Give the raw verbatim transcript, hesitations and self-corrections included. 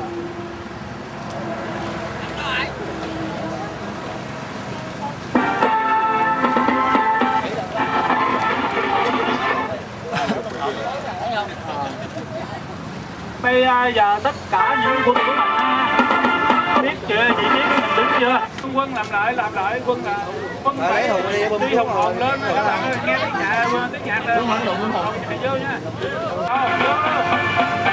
Bây giờ tất cả những quân của mình biết chưa, chị biết mình đứng chưa? Quân làm lại, làm lại, quân là quân phải đi hùng hồn lên, các bạn ơi, nghe tiếng nhạc, tiếng nhạc lên, hùng hồn chạy vô nha.